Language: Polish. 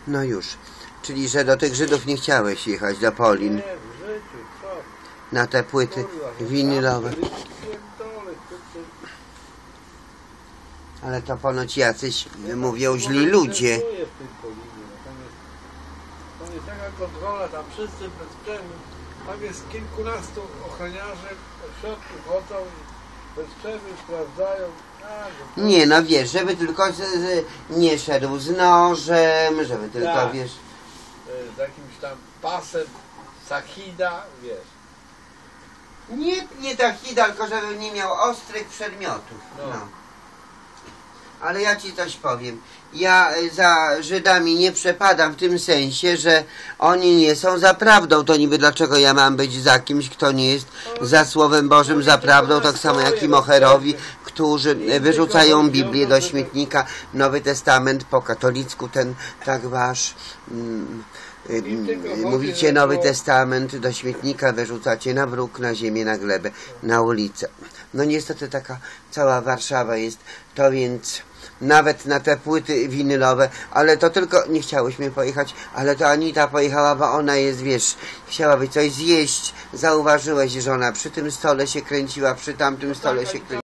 No już. Czyli, że do tych Żydów nie chciałeś jechać, do Polin. Nie, w życiu, co? Na te płyty winylowe. Ale to ponoć jacyś, mówią, źli ludzie. Tam jest taka kontrola, tam wszyscy bez przerwy. Tam jest kilkunastu ochroniarzy, w środku chodzą i bez przerwy sprawdzają. Nie, no wiesz, żeby tylko nie szedł z nożem, żeby tylko, tak, wiesz... z jakimś tam pasem Sahida, wiesz. Nie Sahida, tylko żeby nie miał ostrych przedmiotów. No. Ale ja ci coś powiem. Ja za Żydami nie przepadam w tym sensie, że oni nie są za prawdą. To niby dlaczego ja mam być za kimś, kto nie jest za Słowem Bożym, za prawdą, tak samo jak i moherowi, którzy wyrzucają Biblię do śmietnika, Nowy Testament po katolicku, ten tak wasz... mówicie Nowy Testament do śmietnika, wyrzucacie na wróg, na ziemię, na glebę, na ulicę. No niestety taka cała Warszawa jest, to więc nawet na te płyty winylowe, ale to tylko, nie chciałyśmy pojechać, ale to Anita pojechała, bo ona jest, wiesz, chciałaby coś zjeść, zauważyłeś, że ona przy tym stole się kręciła, przy tamtym stole się kręciła.